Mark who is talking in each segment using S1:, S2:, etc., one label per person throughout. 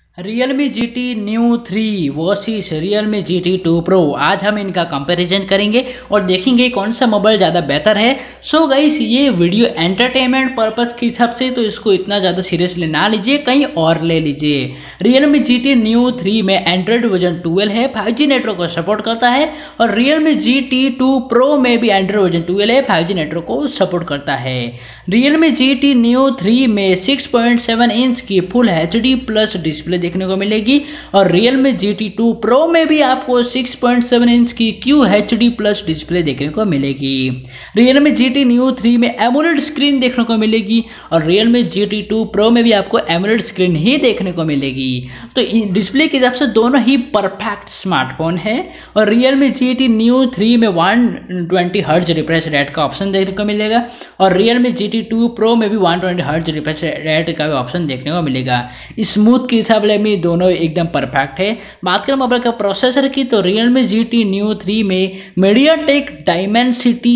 S1: Realme GT Neo 3 versus Realme GT 2 Pro। आज हम इनका कंपैरिजन करेंगे और देखेंगे कौन सा मोबाइल ज़्यादा बेहतर है। सो गाइस, ये वीडियो एंटरटेनमेंट पर्पस के हिसाब से तो इसको इतना ज़्यादा सीरियसली ना लीजिए, कहीं और ले लीजिए। Realme GT Neo 3 में एंड्रॉयड वर्जन 12 है, 5G नेटवर्क को सपोर्ट करता है, और Realme GT 2 Pro में भी एंड्रॉयड वर्जन 12 है, 5G नेटवर्क को सपोर्ट करता है। Realme GT Neo 3 में 6.7 इंच की फुल HD प्लस डिस्प्ले देखने को मिलेगी, और Realme GT 2 Pro में भी आपको 6.7 इंच की QHD प्लस डिस्प्ले देखने को मिलेगी। Realme GT Neo 3 में AMOLED स्क्रीन देखने को मिलेगी, और Realme GT 2 Pro में भी आपको AMOLED स्क्रीन ही देखने को मिलेगी। तो डिस्प्ले के हिसाब से दोनों ही परफेक्ट स्मार्टफोन है, और Realme GT Neo 3 में 120 हर्ट्ज रिफ्रेश रेट का ऑप्शन देखने को मिलेगा, और Realme GT 2 Pro में भी 120 हर्ट्ज रिफ्रेश रेट का भी ऑप्शन देखने को मिलेगा। स्मूथ के हिसाब से दोनों एकदम परफेक्ट है। बात करें मोबाइल का प्रोसेसर की, तो Realme GT Neo 3 में MediaTek Dimensity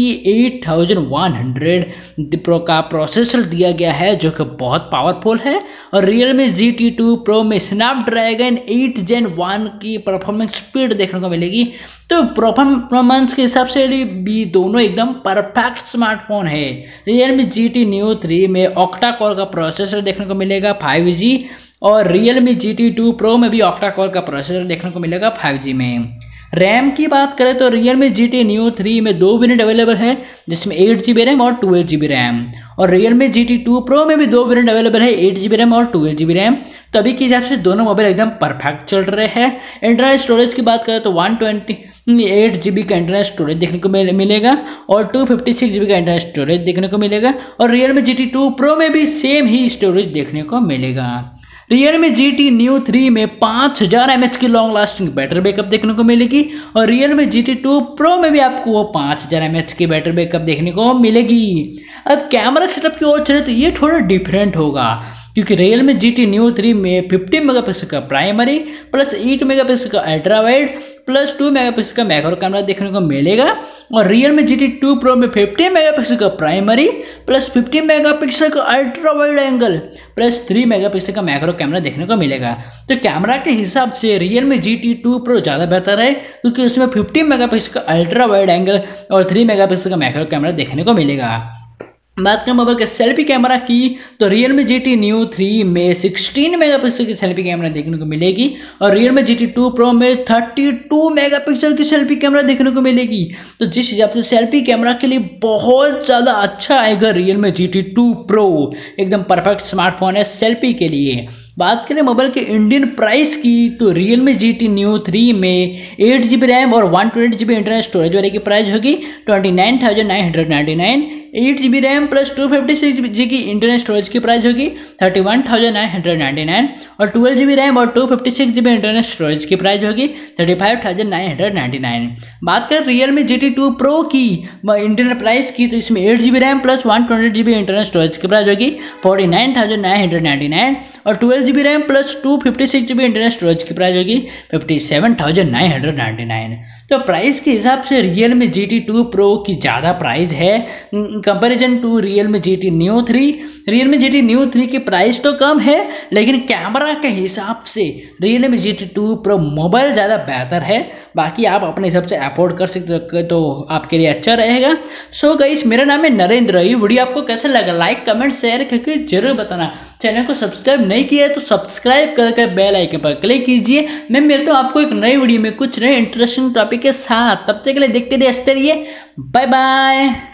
S1: 8100 Pro का प्रोसेसर दिया गया है, जो कि बहुत पावरफुल है, और Realme GT 2 Pro में Snapdragon 8 Gen 1 की परफॉर्मेंस स्पीड देखने को मिलेगी। तो परफॉर्मेंस के हिसाब से भी दोनों एकदम परफेक्ट स्मार्टफोन है। Realme GT Neo 3 में ऑक्टा कोर का प्रोसेसर देखने को मिलेगा 5G, और Realme GT 2 Pro में भी ऑक्टा कोर का प्रोसेसर देखने को मिलेगा 5G में। रैम की बात करें तो Realme GT Neo 3 में 2 वेरिएंट अवेलेबल है, जिसमें 8GB रैम और 12GB रैम, और Realme GT 2 Pro में भी 2 वेरिएंट अवेलेबल है, 8GB रैम और 12GB रैम। तो अभी के हिसाब से दोनों मोबाइल एकदम परफेक्ट चल रहे हैं। इंटरनल स्टोरेज की बात करें तो 128GB का इंटरनल स्टोरेज देखने को मिलेगा, और 256GB का इंटरनल स्टोरेज देखने को मिलेगा, और Realme GT 2 Pro में भी सेम ही स्टोरेज देखने को मिलेगा। Realme GT Neo 3 में 5000 mAh की लॉन्ग लास्टिंग बैटरी बैकअप देखने को मिलेगी, और Realme GT 2 Pro में भी आपको वो 5000 mAh की बैटरी बैकअप देखने को मिलेगी। अब कैमरा सेटअप की ओर चले तो ये थोड़ा डिफरेंट होगा, क्योंकि Realme GT Neo 3 में 50 मेगापिक्सल का प्राइमरी प्लस 8 मेगापिक्सल का अल्ट्रा वाइड प्लस 2 मेगापिक्सल का मैक्रो कैमरा देखने को मिलेगा, और Realme GT 2 Pro में 50 मेगापिक्सल का प्राइमरी प्लस 50 मेगापिक्सल का ultra wide angle plus 3 megapixel का मैक्रो कैमरा देखने को मिलेगा। तो कैमरा के हिसाब से Realme GT 2 Pro ज़्यादा बेहतर है, क्योंकि उसमें 50 मेगापिक्सल का अल्ट्रा वाइड एंगल और 3 मेगापिक्सल का मैक्रो कैमरा देखने को मिलेगा। बात करें मोबाइल के सेल्फी कैमरा की, तो Realme GT Neo 3 में 16 मेगापिक्सल की सेल्फी कैमरा देखने को मिलेगी, और Realme GT 2 Pro में 32 मेगापिक्सल की सेल्फी कैमरा देखने को मिलेगी। तो जिस हिसाब से सेल्फी कैमरा के लिए बहुत ज़्यादा अच्छा आएगा Realme GT 2 Pro, एकदम परफेक्ट स्मार्टफोन है सेल्फी के लिए। बात करें मोबाइल के इंडियन प्राइस की, तो Realme GT Neo 3 में 8GB रैम और 128GB इंटरनल स्टोरेज वाले की प्राइस होगी 29,999। 8GB रैम प्लस 256GB की इंटरनल स्टोरेज की प्राइस होगी 31,999, और 12GB रैम और 256GB इंटरनल स्टोरेज की प्राइस होगी 35,999। बात करें Realme GT 2 Pro की इंटरनल प्राइस की, तो इसमें 8GB RAM plus 128GB internal storage की प्राइस होगी 49,999, और 12GB RAM plus 256GB internal storage की प्राइस होगी 57,999। तो प्राइस के हिसाब से Realme GT 2 Pro की ज़्यादा प्राइस है comparison to Realme GT Neo 3। Realme GT Neo 3 की प्राइस तो कम है, लेकिन कैमरा के हिसाब से Realme GT 2 Pro मोबाइल ज़्यादा बेहतर है। बाकी आप अपने हिसाब से अफोर्ड कर सकते हो तो आपके लिए अच्छा रहेगा। सो गाइस, मेरा नाम है नरेंद्र। ये वीडियो आपको कैसा लगा, लाइक कमेंट शेयर करके जरूर बताना। चैनल को सब्सक्राइब नहीं किया है तो सब्सक्राइब करके बेल आइकन पर क्लिक कीजिए। मैं मिलता हूँ आपको एक नई वीडियो में कुछ नए इंटरेस्टिंग टॉपिक के साथ। तब तक के लिए देखते रहिए, हंसते रहिए। Bye bye.